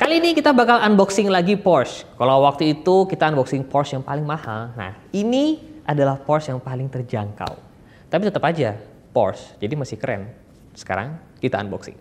Kali ini kita bakal unboxing lagi Porsche. Kalau waktu itu kita unboxing Porsche yang paling mahal, nah ini adalah Porsche yang paling terjangkau. Tapi tetap aja Porsche, jadi masih keren. Sekarang kita unboxing.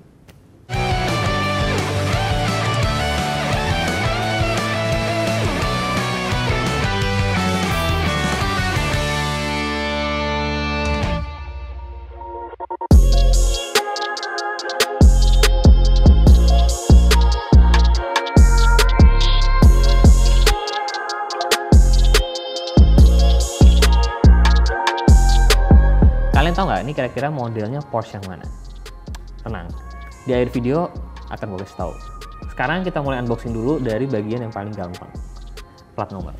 Kalian tahu nggak ini kira-kira modelnya Porsche yang mana? Tenang, di akhir video akan gue kasih tahu. Sekarang kita mulai unboxing dulu dari bagian yang paling gampang, plat nomor.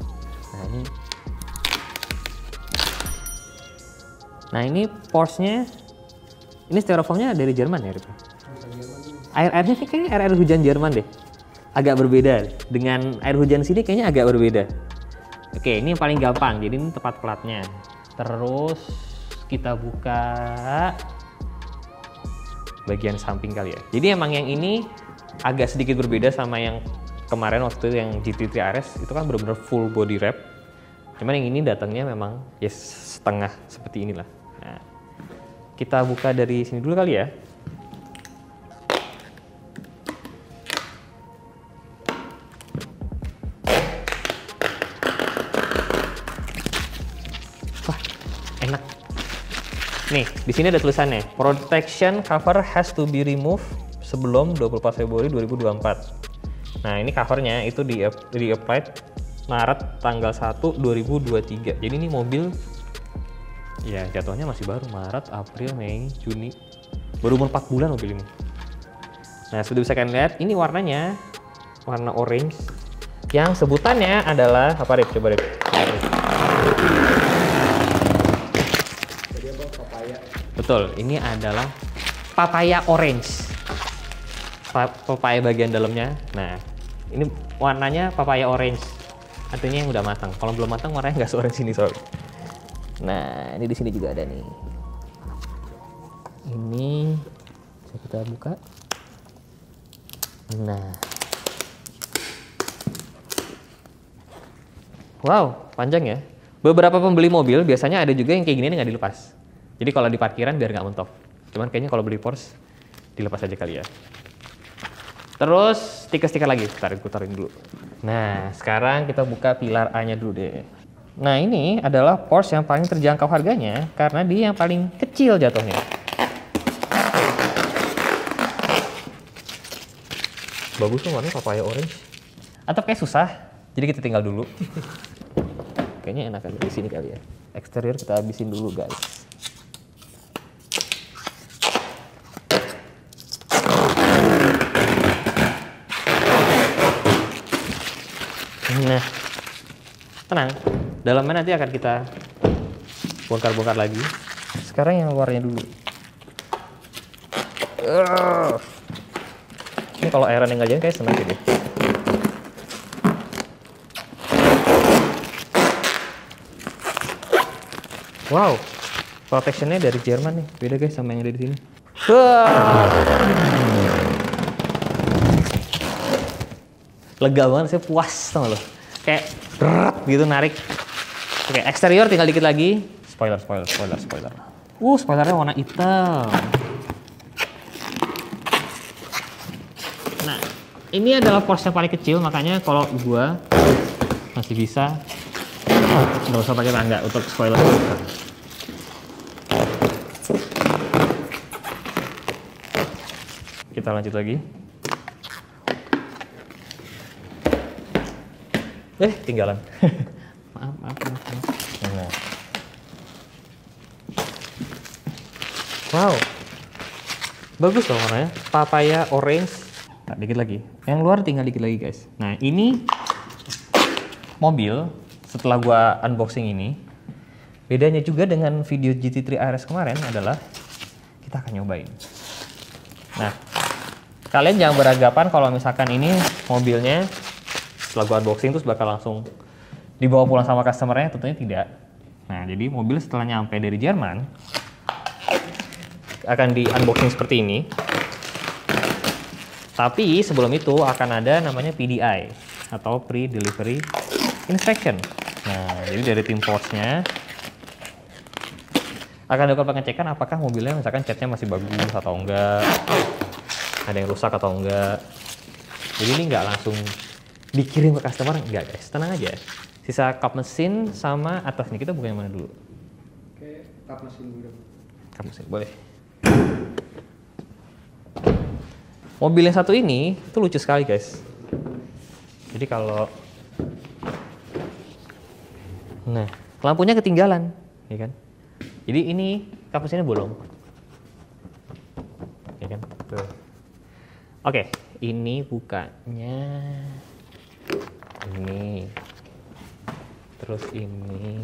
Nah ini Porsche-nya, ini styrofoamnya dari Jerman ya, Rip? Air-airnya kayaknya air hujan Jerman deh. Agak berbeda dengan air hujan sini, kayaknya agak berbeda. Oke, ini yang paling gampang, jadi ini tepat platnya. Terus kita buka bagian samping kali ya. Jadi emang yang ini agak sedikit berbeda sama yang kemarin waktu yang GT3 RS, itu kan benar-benar full body wrap. Cuman yang ini datangnya memang ya setengah seperti inilah. Nah, kita buka dari sini dulu kali ya. Wah, enak. Nih, di sini ada tulisannya, protection cover has to be removed sebelum 24 Februari 2024. Nah, ini covernya itu di-apply Maret tanggal 1 2023. Jadi ini mobil ya jatuhnya masih baru, Maret, April, Mei, Juni. Baru umur 4 bulan mobil ini. Nah, seperti bisa kalian lihat, ini warnanya warna orange. Yang sebutannya adalah apa, Rip? Coba, Rip. Betul, ini adalah papaya orange. Papaya bagian dalamnya. Nah, ini warnanya papaya orange. Artinya yang udah matang. Kalau belum matang warnanya nggak se-orange ini, sorry. Nah, ini di sini juga ada nih. Ini bisa kita buka. Nah. Wow, panjang ya. Beberapa pembeli mobil biasanya ada juga yang kayak gini nggak dilepas. Jadi kalau di parkiran biar nggak mentok. Cuman kayaknya kalau beli Porsche dilepas aja kali ya. Terus stiker-stiker lagi, tarik dulu. Nah, sekarang kita buka pilar A-nya dulu deh. Nah, ini adalah Porsche yang paling terjangkau harganya karena dia yang paling kecil jatuhnya. Bagus tuh warnanya papaya orange. Atau kayak susah, jadi kita tinggal dulu. Kayaknya enak di sini kali ya. Eksterior kita habisin dulu, guys. Nah, tenang, dalamnya nanti akan kita bongkar-bongkar lagi. Sekarang yang luarnya dulu. Ini kalau airan yang nggak jalan kayak senang deh. Wow, protectionnya dari Jerman nih, beda guys sama yang ada di sini. Lega banget, saya puas sama lo. Kayak gitu narik. Oke, eksterior tinggal dikit lagi. Spoiler. Spoilernya warna hitam. Nah, ini adalah Porsche yang paling kecil, makanya kalau gua masih bisa nggak usah pakai tangga untuk spoiler. Kita lanjut lagi. Tinggalan. maaf. Nah. Wow, bagus loh warnanya, papaya orange. Nah, dikit lagi. Yang luar tinggal dikit lagi, guys. Nah, ini mobil setelah gua unboxing ini, bedanya juga dengan video GT3 RS kemarin adalah kita akan nyobain. Nah, kalian jangan beranggapan kalau misalkan ini mobilnya setelah gua unboxing terus bakal langsung dibawa pulang sama customernya, tentunya tidak. Nah, jadi mobil setelah nyampe dari Jerman akan di unboxing seperti ini. Tapi sebelum itu akan ada namanya PDI atau Pre-Delivery Inspection. Nah, jadi dari tim Porsche-nya akan dilakukan pengecekan apakah mobilnya misalkan catnya masih bagus atau enggak, ada yang rusak atau enggak. Jadi ini nggak langsung dikirim ke customer, enggak guys, tenang aja. Sisa kap mesin sama atas nih, kita buka yang mana dulu? Oke, kap mesin dulu. Kap mesin, boleh. Mobil yang satu ini itu lucu sekali guys. Jadi kalau, nah lampunya ketinggalan, ya kan? Jadi ini kap mesinnya bolong, ya kan? Tuh. Oke, ini bukanya, ini, terus ini,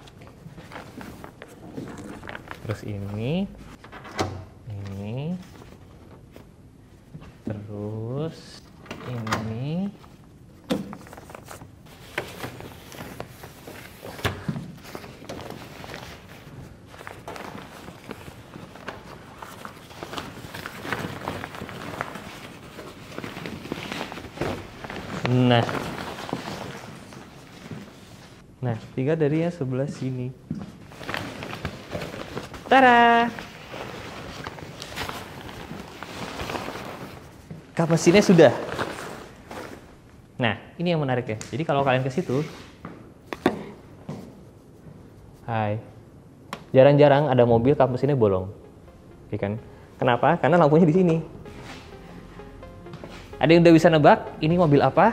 terus ini, terus ini. Nah, tinggal dari yang sebelah sini. Tada! Kap mesinnya sudah. Nah, ini yang menarik ya. Jadi kalau kalian ke situ, hai, jarang-jarang ada mobil kap mesinnya bolong, ya kan? Kenapa? Karena lampunya di sini. Ada yang udah bisa nebak ini mobil apa?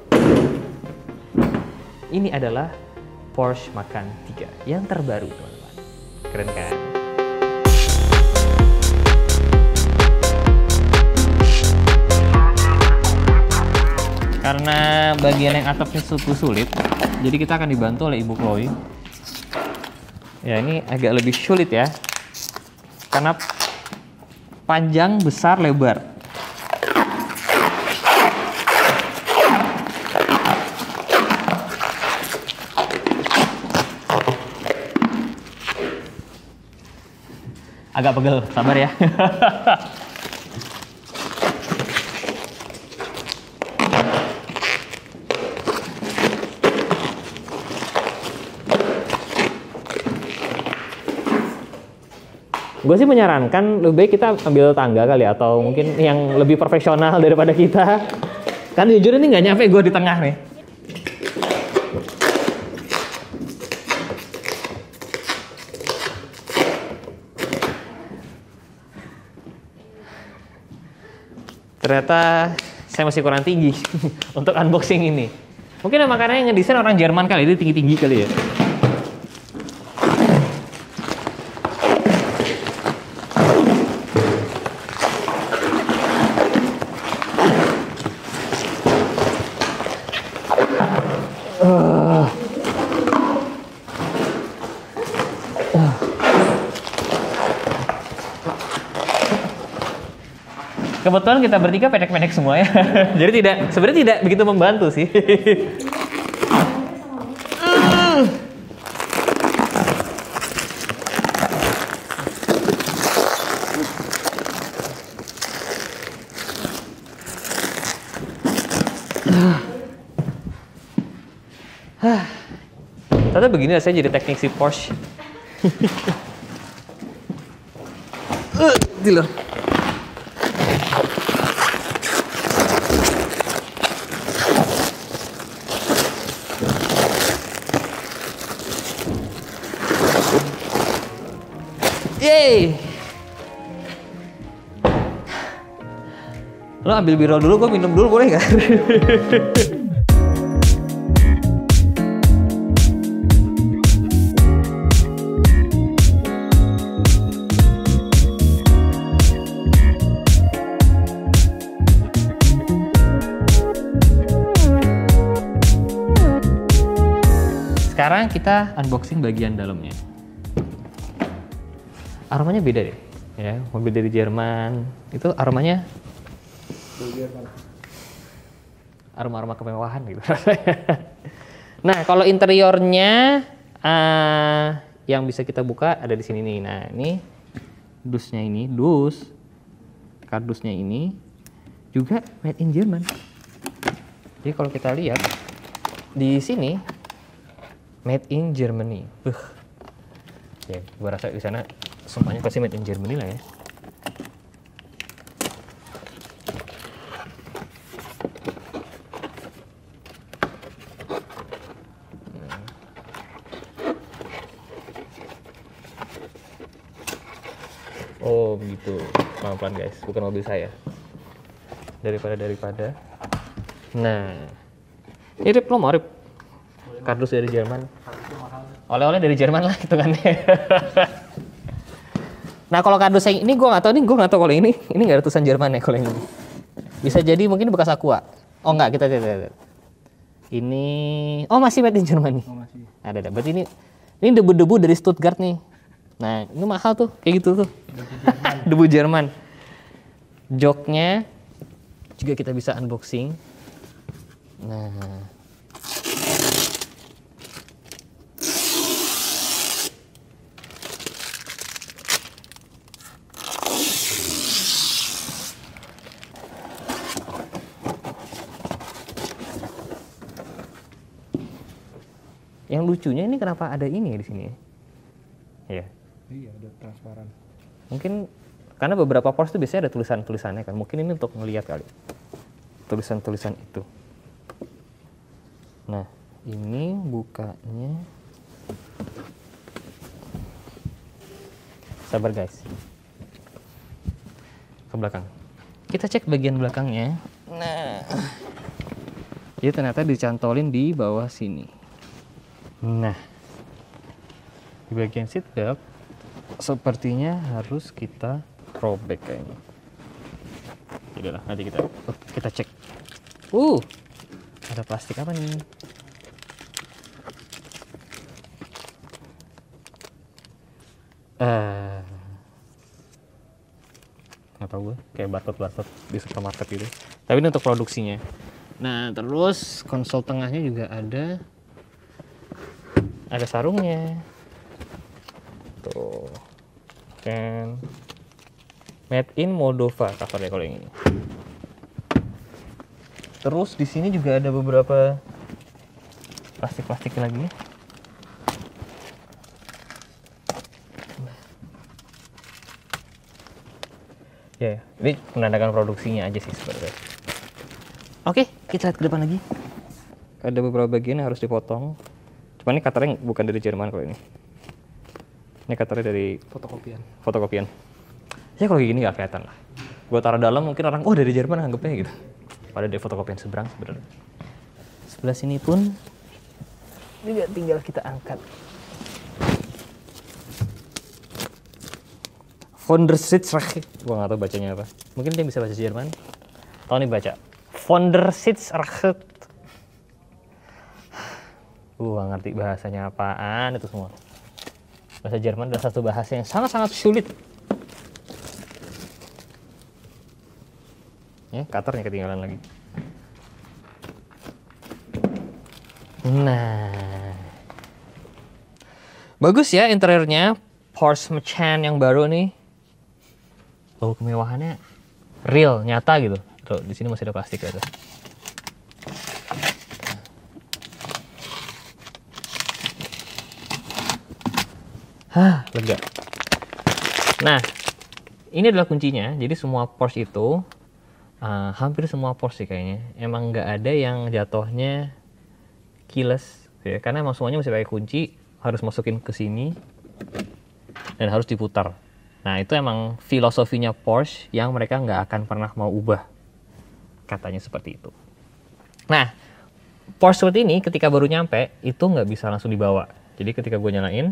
Ini adalah Porsche Macan 3 yang terbaru, teman-teman. Keren kan? Karena bagian yang atapnya cukup sulit, jadi kita akan dibantu oleh Ibu Chloe. Ya, ini agak lebih sulit ya, karena panjang, besar, lebar. Agak pegel, sabar ya. Gue sih menyarankan lebih baik kita ambil tangga kali, atau mungkin yang lebih profesional daripada kita. Kan jujur ini nggak nyampe gue di tengah nih. Ternyata saya masih kurang tinggi untuk unboxing ini. Mungkin makanya yang ngedesain orang Jerman kali, itu tinggi-tinggi kali ya. Kebetulan kita bertiga pendek-pendek semua ya. Jadi sebenarnya tidak begitu membantu sih. Ternyata begini saya jadi teknik si Porsche. Loh. Yeay. Lo ambil biro dulu, gue minum dulu, boleh nggak? Sekarang kita unboxing bagian dalamnya. Aromanya beda deh, ya. Mobil dari Jerman itu aromanya aroma-aroma kemewahan gitu. Nah, kalau interiornya yang bisa kita buka ada di sini nih. Nah, ini dusnya ini, kardusnya ini juga made in Jerman. Jadi kalau kita lihat di sini made in Germany. Ya, gua rasa di sana semuanya pasti made in Germany lah ya. Oh begitu, pelan-pelan guys, bukan mobil saya. Daripada. Nah, ini Rip, lo mau Rip? Kardus dari Jerman. Oleh-oleh dari Jerman lah gitu kan. Nah kalau kardus yang ini gue nggak tahu kalau ini nggak ada tulisan Jerman ya kalau yang ini. Bisa jadi mungkin bekas Aqua. Oh enggak, kita lihat. Ini, oh masih made in Jerman nih. Oh, masih. Ada. Berarti ini debu-debu dari Stuttgart nih. Nah ini mahal tuh, kayak gitu tuh. Debu Jerman. Joknya juga kita bisa unboxing. Nah. Yang lucunya ini kenapa ada ini ya di sini? Ya. Iya, ada transparan. Mungkin karena beberapa Porsche itu biasanya ada tulisannya kan. Mungkin ini untuk ngelihat kali. Tulisan-tulisan itu. Nah, ini bukanya. Sabar guys. Ke belakang. Kita cek bagian belakangnya. Nah. Jadi ternyata dicantolin di bawah sini. Nah. Di bagian seat belt sepertinya harus kita robek kayaknya. Yaudahlah, nanti kita cek. Ada plastik apa nih? Nggak tahu gue, kayak barcode di supermarket gitu. Tapi ini untuk produksinya. Nah, terus konsol tengahnya juga ada sarungnya. Tuh. Kan made in Moldova covernya kalau yang ini. Terus di sini juga ada beberapa plastik lagi. Ya, ini menandakan produksinya aja sih sebenarnya. Oke, kita lihat ke depan lagi. Ada beberapa bagian yang harus dipotong. Cuma ini cutternya bukan dari Jerman kalau ini. Ini cutternya dari fotokopian. Ya kalau gini nggak kelihatan lah. Gua taruh dalam mungkin orang, dari Jerman anggapnya gitu. Padahal dari fotokopian seberang sebenarnya. Sebelah sini pun juga tinggal kita angkat. Fondersitzrecht. Gua nggak tahu bacanya apa. Mungkin dia bisa baca Jerman. Tahu nih baca. Fondersitzrecht. Gua ngerti bahasanya apaan itu semua. Bahasa Jerman adalah satu bahasa yang sangat-sangat sulit. Ya, cutternya ketinggalan lagi. Nah. Bagus ya interiornya. Porsche Macan yang baru nih. Bau kemewahannya real, nyata gitu. Tuh, di sini masih ada plastik gitu. Lega. Nah, ini adalah kuncinya. Jadi semua Porsche itu, hampir semua Porsche sih kayaknya, emang nggak ada yang jatuhnya keyless, ya. Karena emang semuanya masih pakai kunci, harus masukin ke sini dan harus diputar. Nah, itu emang filosofinya Porsche yang mereka nggak akan pernah mau ubah. Katanya seperti itu. Nah, Porsche seperti ini ketika baru nyampe itu nggak bisa langsung dibawa. Jadi ketika gue nyalain,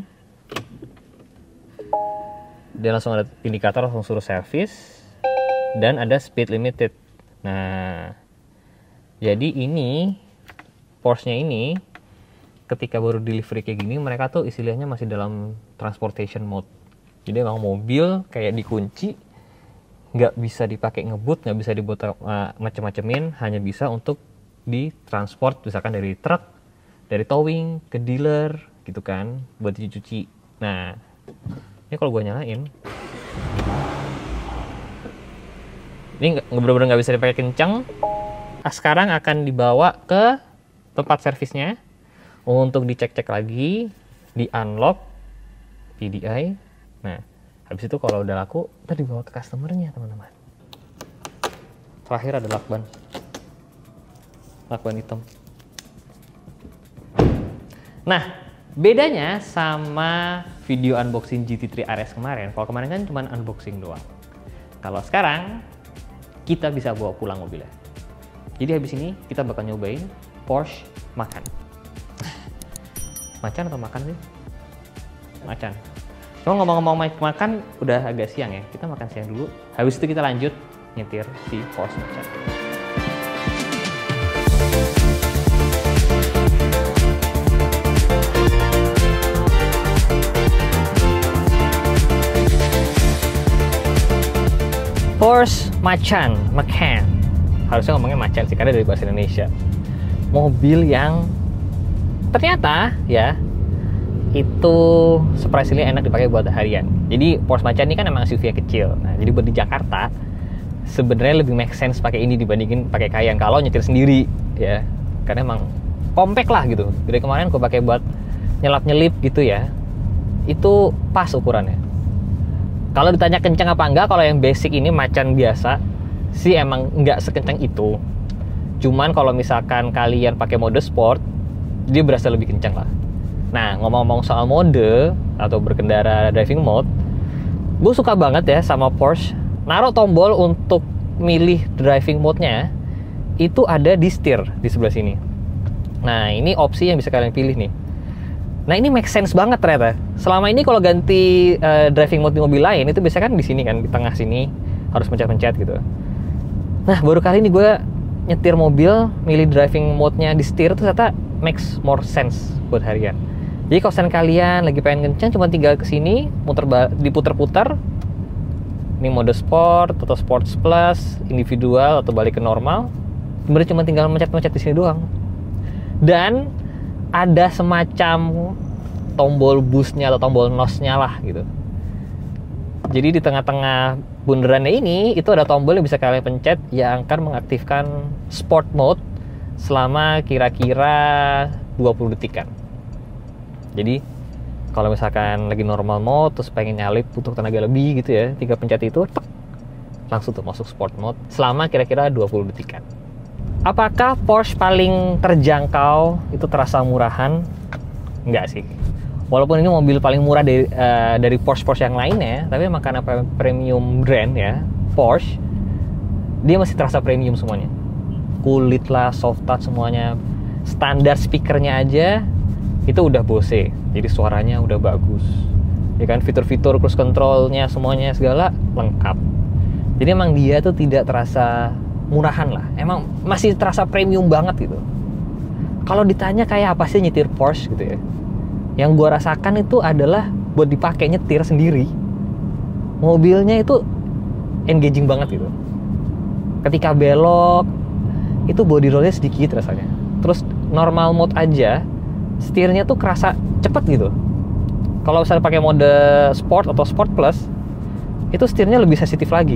dia langsung ada indikator, langsung suruh servis, dan ada speed limited. Nah, jadi ini Porsche-nya ini ketika baru delivery kayak gini, mereka tuh istilahnya masih dalam transportation mode. Jadi emang mobil kayak dikunci, nggak bisa dipakai ngebut, nggak bisa dibuat macem-macemin, hanya bisa untuk ditransport misalkan dari truk, dari towing ke dealer gitu kan, buat dicuci. Nah, ini kalau gue nyalain, Ini bener-bener nggak bisa dipakai kencang. Sekarang akan dibawa ke tempat servisnya untuk dicek-cek lagi, di unlock PDI. Nah, habis itu kalau udah laku, ntar dibawa ke customernya teman-teman. Terakhir ada lakban hitam. Nah, bedanya sama video unboxing GT3 RS kemarin, kalau kemarin kan cuma unboxing doang. Kalau sekarang kita bisa bawa pulang mobilnya. Jadi habis ini kita bakal nyobain Porsche Macan. Macan atau makan sih? Macan. Cuma ngomong-ngomong makan, udah agak siang ya. Kita makan siang dulu. Habis itu kita lanjut nyetir si Porsche Macan. Porsche Macan. Harusnya ngomongnya Macan sih, karena dari bahasa Indonesia. Mobil yang ternyata ya itu surprisingly enak dipakai buat harian. Jadi Porsche Macan ini kan emang SUV kecil. Nah, jadi buat di Jakarta sebenarnya lebih make sense pakai ini dibandingin pakai Cayenne kalau nyetir sendiri ya. Karena emang compact lah gitu. Dari kemarin gue pakai buat nyelap-nyelip gitu ya. Itu pas ukurannya. Kalau ditanya kencang apa enggak, kalau yang basic ini Macan biasa sih emang nggak sekencang itu. Cuman kalau misalkan kalian pakai mode sport, dia berasa lebih kencang lah. Nah, ngomong-ngomong soal mode atau berkendara driving mode, gue suka banget ya sama Porsche. Naruh tombol untuk milih driving mode-nya itu ada di setir di sebelah sini. Nah, ini opsi yang bisa kalian pilih nih. Nah, ini make sense banget ternyata. Selama ini kalau ganti driving mode di mobil lain itu biasanya kan di sini kan, di tengah sini harus pencet-pencet gitu. Nah, baru kali ini gue nyetir mobil, milih driving mode-nya di setir itu ternyata makes more sense buat harian. Jadi kalau kalian lagi pengen kencang, cuma tinggal ke sini, diputer-puter. Ini mode sport atau sports plus, individual atau balik ke normal. Sebenarnya cuma tinggal mencet-mencet di sini doang. Dan ada semacam tombol boost-nya atau tombol NOS-nya lah gitu. Jadi di tengah-tengah bundarannya ini itu ada tombol yang bisa kalian pencet yang akan mengaktifkan sport mode selama kira-kira 20 detikan. Jadi kalau misalkan lagi normal mode terus pengen nyalip butuh tenaga lebih gitu ya, 3 pencet itu langsung tuh masuk sport mode selama kira-kira 20 detikan. Apakah Porsche paling terjangkau itu terasa murahan? Enggak sih. Walaupun ini mobil paling murah dari Porsche yang lainnya, tapi emang karena premium brand ya, Porsche, dia masih terasa premium semuanya. Kulit lah, soft touch semuanya. Standar speakernya aja itu udah Bose, jadi suaranya udah bagus. Ya kan, fitur-fitur cruise controlnya semuanya segala lengkap. Jadi emang dia tuh tidak terasa murahan lah. Emang masih terasa premium banget gitu. Kalau ditanya kayak apa sih nyetir Porsche gitu ya, yang gue rasakan itu adalah buat dipakai nyetir sendiri, mobilnya itu engaging banget gitu. Ketika belok itu body rollnya sedikit rasanya. Terus normal mode aja setirnya tuh kerasa cepet gitu. Kalau misalnya pakai mode sport atau sport plus itu setirnya lebih sensitif lagi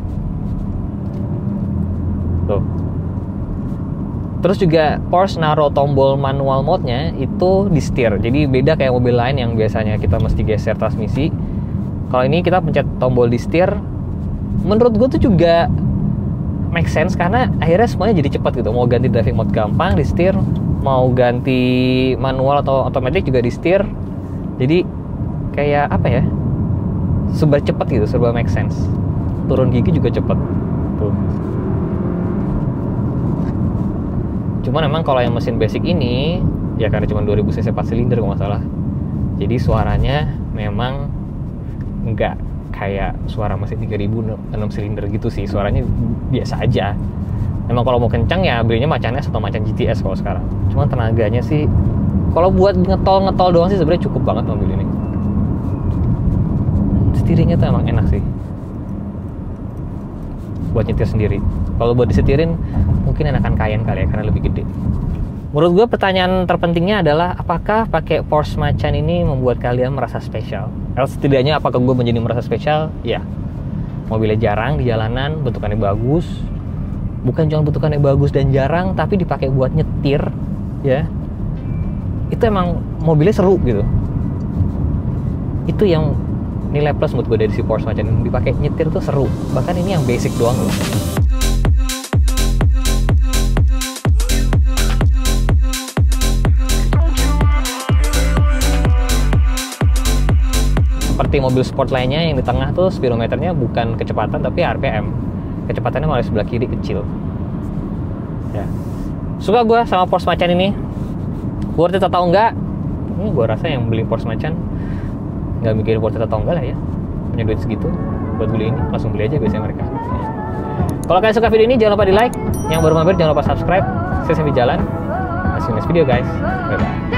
tuh. Terus juga Porsche naruh tombol manual mode-nya itu di setir. Jadi beda kayak mobil lain yang biasanya kita mesti geser transmisi. Kalau ini kita pencet tombol di setir. Menurut gue tuh juga make sense karena akhirnya semuanya jadi cepat gitu. Mau ganti driving mode gampang di setir, mau ganti manual atau otomatis juga di setir. Jadi kayak apa ya? Serba cepat gitu, serba make sense. Turun gigi juga cepat. Tuh. Cuman memang kalau yang mesin basic ini ya karena cuma 2000 cc 4 silinder kalau nggak salah, jadi suaranya memang nggak kayak suara mesin 3000 6 silinder gitu sih. Suaranya biasa aja. Memang kalau mau kencang ya belinya Macan S atau Macan GTS kalau sekarang. Cuman tenaganya sih kalau buat ngetol doang sih sebenarnya cukup banget mobil ini. Steeringnya tuh emang enak sih buat nyetir sendiri. Kalau buat disetirin mungkin enakan Cayenne kali ya karena lebih gede. Menurut gue pertanyaan terpentingnya adalah apakah pakai Porsche Macan ini membuat kalian merasa spesial? Setidaknya apakah gue menjadi merasa spesial? Ya. Mobilnya jarang di jalanan, bentukannya bagus. Bukan cuma bentukannya bagus dan jarang, tapi dipakai buat nyetir, ya. Itu emang mobilnya seru gitu. Itu yang nilai plus menurut gue dari si Porsche Macan ini, dipakai nyetir tuh seru. Bahkan ini yang basic doang loh. Seperti mobil sport lainnya yang di tengah tuh speedometernya bukan kecepatan tapi RPM. Kecepatannya malah sebelah kiri kecil. Ya. Suka gue sama Porsche Macan ini. Worth it atau enggak? Ini gue rasa yang beli Porsche Macan nggak mikirin worth it atau enggak lah ya. Punya duit segitu buat beli ini, langsung beli aja biasanya mereka. Kalau kalian suka video ini jangan lupa di like. Yang baru mampir jangan lupa subscribe. Saya sambil jalan. See you next video guys. Bye bye.